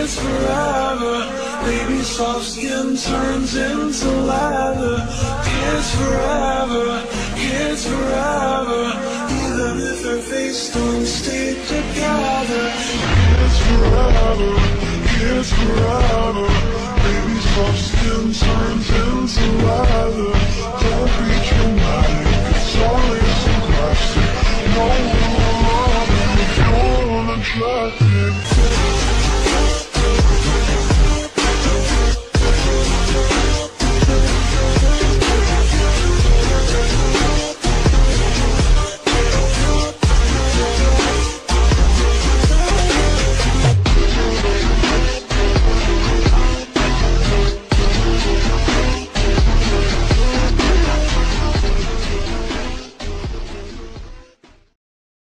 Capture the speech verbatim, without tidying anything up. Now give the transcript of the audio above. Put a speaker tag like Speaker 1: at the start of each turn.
Speaker 1: kids forever. Baby soft skin turns into leather. Kids forever, kids forever. Even if their face don't stay together. Kids forever, kids forever. Baby soft skin turns into leather.